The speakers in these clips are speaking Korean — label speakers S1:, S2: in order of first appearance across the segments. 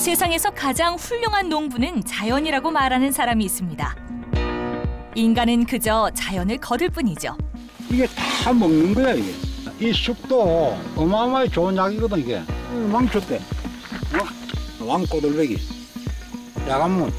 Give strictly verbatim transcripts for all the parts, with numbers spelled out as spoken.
S1: 세상에서 가장 훌륭한 농부는 자연이라고 말하는 사람이 있습니다. 인간은 그저 자연을 거들 뿐이죠.
S2: 이게 다 먹는 거야, 이게. 이 쑥도 어마어마하게 좋은 약이거든, 이게. 왕초 때. 어? 왕꼬들배기. 야간문.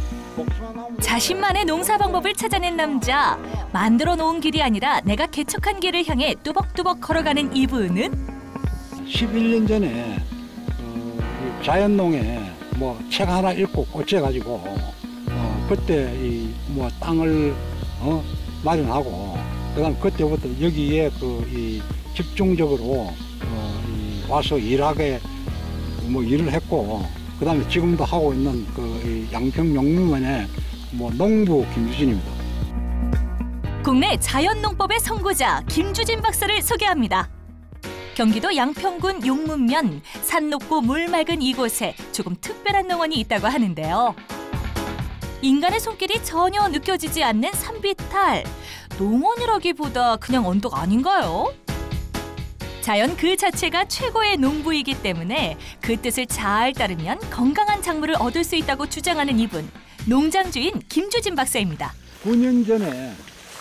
S1: 자신만의 농사 방법을 찾아낸 남자. 만들어 놓은 길이 아니라 내가 개척한 길을 향해 뚜벅뚜벅 걸어가는 이분은
S2: 십일 년 전에 어, 자연농에 뭐 책 하나 읽고 꽂혀가지고 어, 그때 이 뭐 땅을 어, 마련하고 그다음 그때부터 여기에 그 이 집중적으로 어, 이 와서 일하게 뭐 일을 했고 그다음에 지금도 하고 있는 그 이 양평 용문면의 뭐 농부 김주진입니다.
S1: 국내 자연농법의 선구자 김주진 박사를 소개합니다. 경기도 양평군 용문면 산 높고 물 맑은 이곳에 조금 특별한 농원이 있다고 하는데요. 인간의 손길이 전혀 느껴지지 않는 산비탈. 농원이라기보다 그냥 언덕 아닌가요? 자연 그 자체가 최고의 농부이기 때문에 그 뜻을 잘 따르면 건강한 작물을 얻을 수 있다고 주장하는 이분. 농장 주인 김주진 박사입니다.
S2: 구 년 전에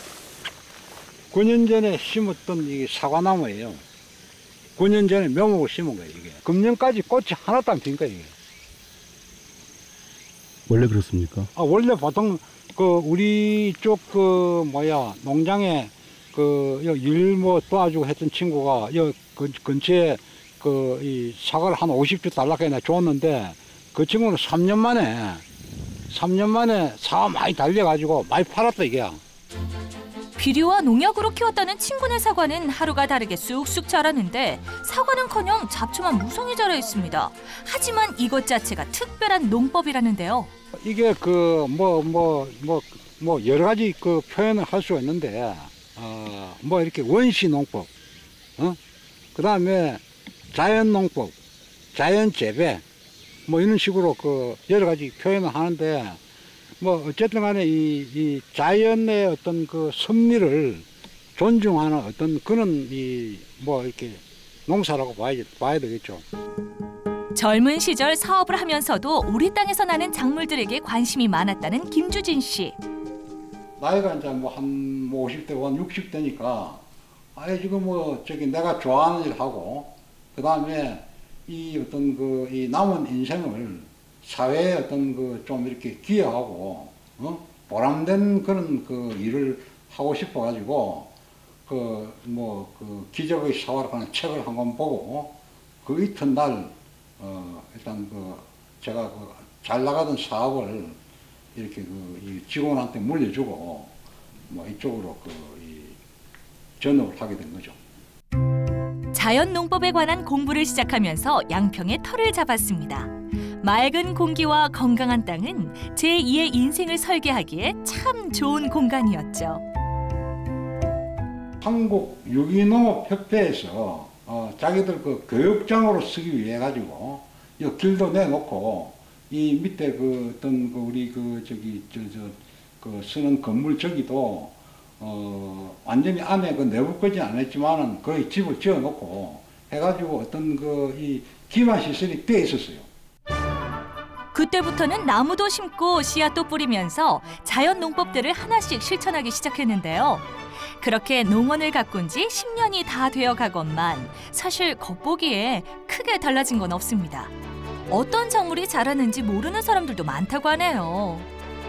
S2: 구 년 전에 심었던 이게 사과나무예요. 구 년 전에 묘목을 심은 거예요, 이게. 금년까지 꽃이 하나도 안 핀 거예요, 이게.
S3: 원래 그렇습니까?
S2: 아, 원래 보통 그 우리 쪽 그 뭐야 농장에 그 일 뭐 도와주고 했던 친구가 여 근처에 그 이 사과를 한 오십 주 달라고 해나 줬는데 그 친구는 삼 년 만에 삼 년 만에 사과 많이 달려가지고 많이 팔았다 이게.
S1: 비료와 농약으로 키웠다는 친구네 사과는 하루가 다르게 쑥쑥 자라는데 사과는커녕 잡초만 무성히 자라 있습니다. 하지만 이것 자체가 특별한 농법이라는데요.
S2: 이게 그 뭐 뭐 뭐 뭐 여러 가지 그 표현을 할 수가 있는데 어 뭐 이렇게 원시 농법, 어 그다음에 자연 농법, 자연 재배 뭐 이런 식으로 그 여러 가지 표현을 하는데. 뭐 어쨌든 간에 이, 이 자연의 어떤 그 섭리를 존중하는 어떤 그런 이 뭐 이렇게 농사라고 봐야, 봐야 되겠죠.
S1: 젊은 시절 사업을 하면서도 우리 땅에서 나는 작물들에게 관심이 많았다는 김주진 씨.
S2: 나이가 이제 뭐 한 뭐 오십 대, 한 육십 대니까 아예 지금 뭐 저기 내가 좋아하는 일 하고 그 다음에 이 어떤 그 이 남은 인생을 사회에 어떤 그 좀 이렇게 기여하고 어? 보람된 그런 그 일을 하고 싶어 가지고 그 뭐 그 기적의 사화라는 책을 한 권 보고 그 이튿날 어 일단 그 제가 그 잘 나가던 사업을 이렇게 그 이 직원한테 물려주고 뭐 이쪽으로 그 이 전업을 하게 된 거죠.
S1: 자연 농법에 관한 공부를 시작하면서 양평에 터를 잡았습니다. 맑은 공기와 건강한 땅은 제이의 인생을 설계하기에 참 좋은 공간이었죠.
S2: 한국 유기농업협회에서 어, 자기들 그 교육장으로 쓰기 위해 가지고 이 길도 내놓고 이 밑에 그 어떤 그 우리 그 저기 저 저 그 쓰는 건물 저기도 어 완전히 안에 그 내부까지는 안 했지만은 거의 집을 지어놓고 해가지고 어떤 그 이 기반 시설이 돼 있었어요.
S1: 그때부터는 나무도 심고 씨앗도 뿌리면서 자연 농법들을 하나씩 실천하기 시작했는데요. 그렇게 농원을 가꾼 지 십 년이 다 되어 가건만 사실 겉보기에 크게 달라진 건 없습니다. 어떤 작물이 자라는지 모르는 사람들도 많다고 하네요.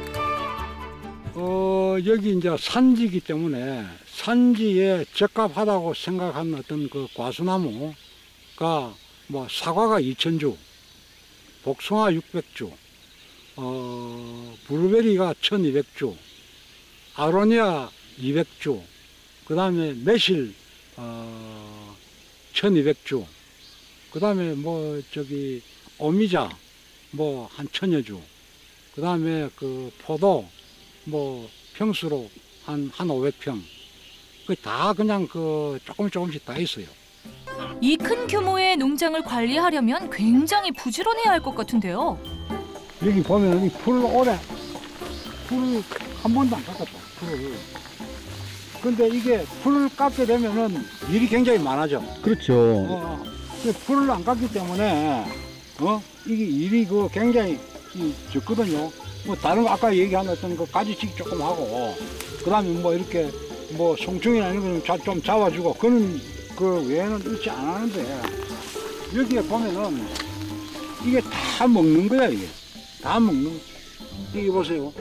S2: 어, 여기 이제 산지이기 때문에 산지에 적합하다고 생각하는 어떤 그 과수나무가 뭐 사과가 이천 주, 복숭아 육백 주, 어, 블루베리가 천이백 주, 아로니아 이백 주, 그 다음에 매실 어, 천이백 주, 그 다음에 뭐 저기 오미자 뭐 한 천여 주, 그 다음에 그 포도 뭐 평수로 한, 한 오백 평, 그 다 그냥 그 조금 조금씩 다 있어요.
S1: 이 큰 규모의 농장을 관리하려면 굉장히 부지런해야 할 것 같은데요.
S2: 여기 보면 이 풀을 오래 풀을 한 번도 안 깎았다. 풀을. 근데 이게 풀을 깎게 되면은 일이 굉장히 많아져.
S3: 그렇죠.
S2: 어, 풀을 안 깎기 때문에 어? 이게 일이 그 굉장히 이 적거든요. 뭐 다른 거 아까 얘기한 어떤 그 가지치기 조금 하고, 그다음에 뭐 이렇게 뭐 송충이나 이런 거는 좀 잡아주고, 그는 그 외에는 일치 안 하는데, 여기에 보면은 이게 다 먹는 거야, 이게. 다 먹는 거. 이게 보세요.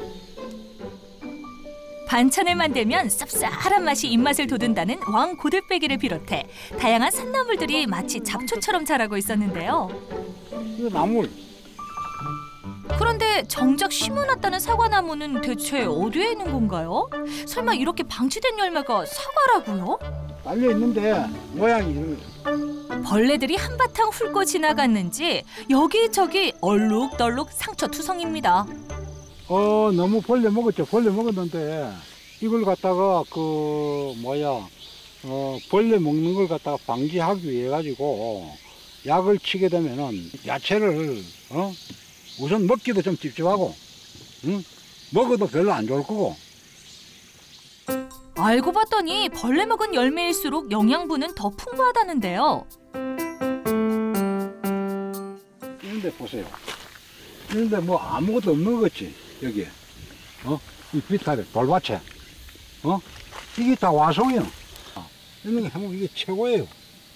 S1: 반찬을 만들면 쌉쌀한 맛이 입맛을 돋운다는 왕고들빼기를 비롯해 다양한 산나물들이 마치 잡초처럼 자라고 있었는데요.
S2: 이거 나물.
S1: 그런데 정작 심어놨다는 사과나무는 대체 어디에 있는 건가요? 설마 이렇게 방치된 열매가 사과라고요?
S2: 달려 있는데 모양이 이런 거죠.
S1: 벌레들이 한바탕 훑고 지나갔는지 여기저기 얼룩덜룩 상처투성입니다.
S2: 어 너무 벌레 먹었죠. 벌레 먹었는데 이걸 갖다가 그 뭐야 어 벌레 먹는 걸 갖다가 방지하기 위해 가지고 약을 치게 되면은 야채를 어 우선 먹기도 좀 찝찝하고, 응? 먹어도 별로 안 좋을 거고.
S1: 알고 봤더니 벌레 먹은 열매일수록 영양분은 더 풍부하다는데요.
S2: 이런데 보세요. 이런데 뭐 아무것도 없는 거 같지, 여기에. 어? 이 비탈에 돌밭에. 어? 이게 다 와송이요. 이런 게 하면 이게 최고예요.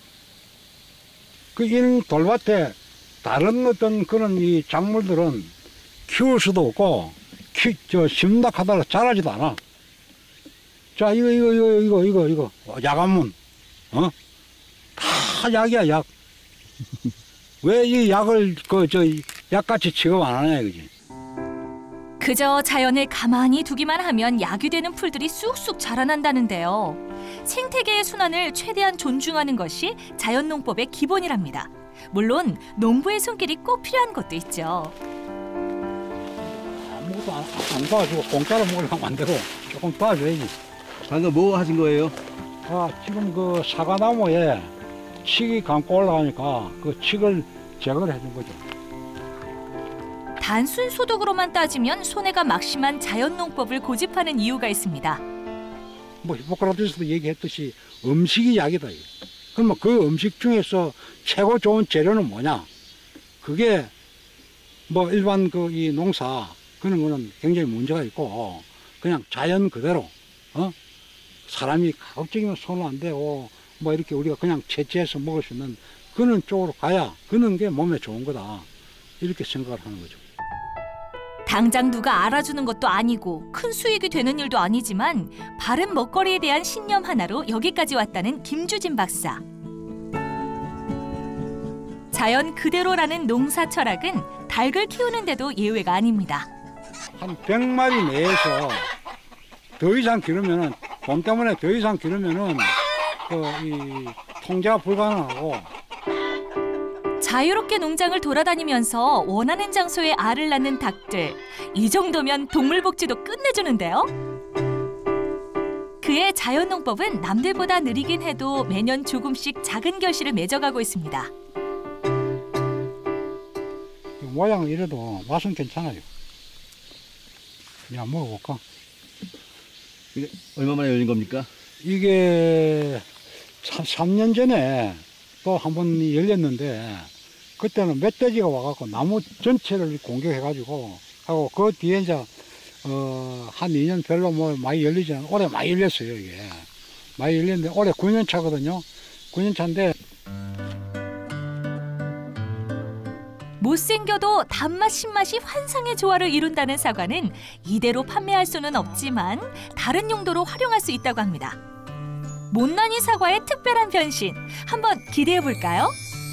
S2: 그 이런 돌밭에 다른 어떤 그런 이 작물들은 키울 수도 없고, 키, 저, 심다 하다가 자라지도 않아. 자, 이거, 이거, 이거, 이거, 이거, 이거, 약한문. 어? 다 약이야, 약. 왜 이 약을, 그, 저, 약같이 취급 안 하냐, 이거지.
S1: 그저 자연을 가만히 두기만 하면 약이 되는 풀들이 쑥쑥 자라난다는데요. 생태계의 순환을 최대한 존중하는 것이 자연농법의 기본이랍니다. 물론 농부의 손길이 꼭 필요한 것도 있죠.
S2: 아무것도 안, 안 도와주고 공짜로 먹으려면 안 되고 조금 도와줘야지.
S3: 방금 뭐 하신 거예요?
S2: 아, 지금 그 사과나무에 칡이 감고 올라가니까 그 칡을 제거를 해준 거죠.
S1: 단순 소득으로만 따지면 손해가 막심한 자연농법을 고집하는 이유가 있습니다.
S2: 뭐 히포크라테스도 얘기했듯이 음식이 약이다. 이거. 그러면 그 음식 중에서 최고 좋은 재료는 뭐냐? 그게 뭐 일반 그 이 농사 그런 거는 굉장히 문제가 있고, 그냥 자연 그대로 어 사람이 가급적이면 손을 안 대고 뭐 이렇게 우리가 그냥 채취해서 먹을 수 있는 그런 쪽으로 가야 그런 게 몸에 좋은 거다, 이렇게 생각을 하는 거죠.
S1: 당장 누가 알아주는 것도 아니고 큰 수익이 되는 일도 아니지만 바른 먹거리에 대한 신념 하나로 여기까지 왔다는 김주진 박사. 자연 그대로라는 농사 철학은 닭을 키우는데도 예외가 아닙니다.
S2: 한 백 마리 내에서 더 이상 기르면은, 돈 때문에 더 이상 기르면은 그 이 통제가 불가능하고.
S1: 자유롭게 농장을 돌아다니면서 원하는 장소에 알을 낳는 닭들. 이 정도면 동물복지도 끝내주는데요. 그의 자연농법은 남들보다 느리긴 해도 매년 조금씩 작은 결실을 맺어가고 있습니다.
S2: 모양은 이래도 맛은 괜찮아요. 그냥 먹어볼까?
S3: 이게 얼마 만에 열린 겁니까?
S2: 이게 삼 년 전에 또 한 번 열렸는데, 그때는 멧돼지가 와갖고 나무 전체를 공격해가지고 하고, 그 뒤에 이제 어, 한 이 년 별로 뭐 많이 열리지 않아. 올해 많이 열렸어요, 이게. 많이 열렸는데 올해 구 년 차거든요. 구 년 차인데
S1: 못생겨도 단맛 신맛이 환상의 조화를 이룬다는 사과는 이대로 판매할 수는 없지만 다른 용도로 활용할 수 있다고 합니다. 못난이 사과의 특별한 변신, 한번 기대해 볼까요?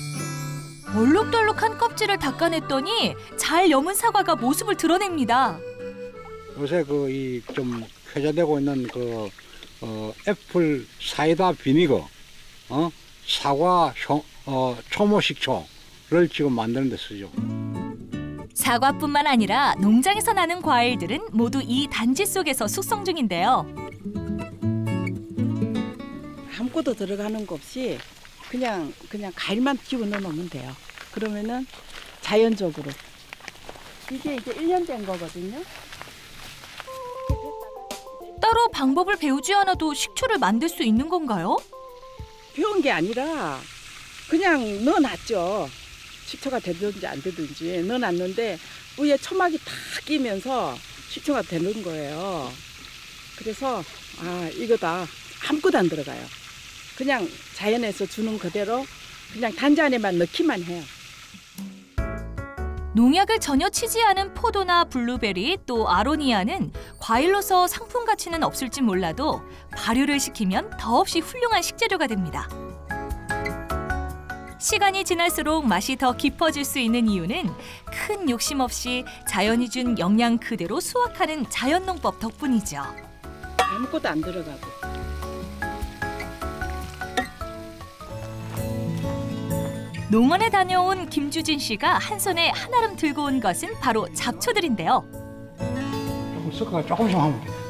S1: 얼룩덜룩한 껍질을 닦아냈더니 잘 여문 사과가 모습을 드러냅니다.
S2: 요새 그 이 좀 회자되고 있는 그 어, 애플 사이다 비니거, 어, 사과 효, 어, 초모식초를 지금 만드는 데 쓰죠.
S1: 사과뿐만 아니라 농장에서 나는 과일들은 모두 이 단지 속에서 숙성 중인데요.
S4: 아무것도 들어가는 거 없이 그냥 그냥 과일만 집어넣어 놓으면 돼요. 그러면은 자연적으로. 이게 이제 일 년 된 거거든요.
S1: 따로 방법을 배우지 않아도 식초를 만들 수 있는 건가요?
S4: 배운 게 아니라 그냥 넣어놨죠. 식초가 되든지 안 되든지 넣어놨는데 위에 초막이 탁 끼면서 식초가 되는 거예요. 그래서 아 이거다. 아무것도 안 들어가요. 그냥 자연에서 주는 그대로 그냥 단자 안에만 넣기만 해요.
S1: 농약을 전혀 치지 않은 포도나 블루베리 또 아로니아는 과일로서 상품 가치는 없을지 몰라도 발효를 시키면 더없이 훌륭한 식재료가 됩니다. 시간이 지날수록 맛이 더 깊어질 수 있는 이유는 큰 욕심 없이 자연이 준 영양 그대로 수확하는 자연농법 덕분이죠.
S4: 아무것도 안 들어가고.
S1: 농원에 다녀온 김주진 씨가 한 손에 한아름 들고 온 것은 바로 잡초들인데요.
S2: 조금 섞어가 조금씩 하면 돼.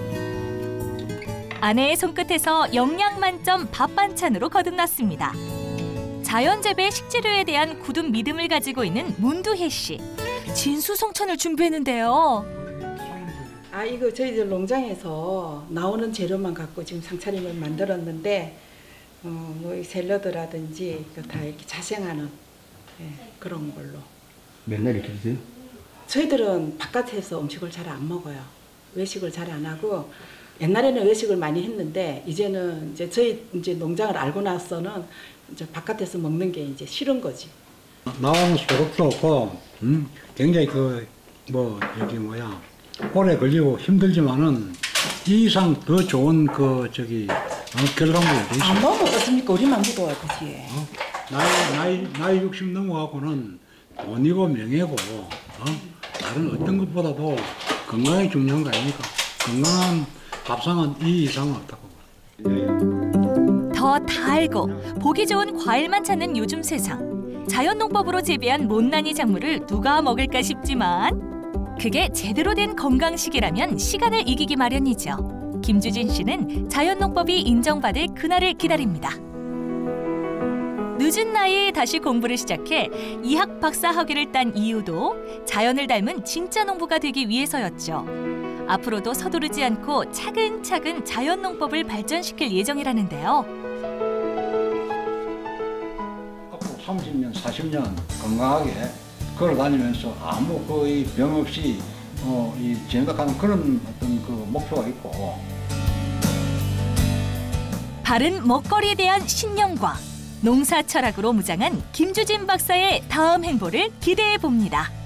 S1: 아내의 손끝에서 영양 만점 밥 반찬으로 거듭났습니다. 자연 재배 식재료에 대한 굳은 믿음을 가지고 있는 문두혜 씨. 진수성찬을 준비했는데요.
S4: 아 이거 저희들 농장에서 나오는 재료만 갖고 지금 상차림을 만들었는데 어, 뭐 샐러드라든지 이거 다 이렇게 자생하는 예, 그런 걸로.
S3: 맨날 이렇게 드세요?
S4: 저희들은 바깥에서 음식을 잘 안 먹어요. 외식을 잘 안 하고 옛날에는 외식을 많이 했는데 이제는 이제 저희 이제 농장을 알고 나서는 이제 바깥에서 먹는 게 이제 싫은 거지.
S2: 나오는 소득도 없고, 음, 굉장히 그 뭐 여기 뭐야 오래 걸리고 힘들지만은 이 이상 더 좋은 그 저기 어, 결과물이 돼 있어.
S4: 안 먹으면 어떻습니까? 우리만 먹어야 되지.
S2: 어? 나이 나이 나이 육십 넘어가고는 돈이고 명예고 어? 다른 어떤 것보다도 건강이 중요한 거 아닙니까? 건강한 밥상은 이 이상은 없다고.
S1: 더 달고 보기 좋은 과일만 찾는 요즘 세상. 자연농법으로 재배한 못난이 작물을 누가 먹을까 싶지만 그게 제대로 된 건강식이라면 시간을 이기기 마련이죠. 김주진 씨는 자연농법이 인정받을 그날을 기다립니다. 늦은 나이에 다시 공부를 시작해 이학 박사 학위를 딴 이유도 자연을 닮은 진짜 농부가 되기 위해서였죠. 앞으로도 서두르지 않고 차근차근 자연농법을 발전시킬 예정이라는데요.
S2: 앞으로 삼십 년, 사십 년 건강하게 걸어 다니면서 아무 거의 병 없이 어, 이 지내가는 그런 어떤 그 목표가 있고.
S1: 바른 먹거리에 대한 신념과 농사 철학으로 무장한 김주진 박사의 다음 행보를 기대해 봅니다.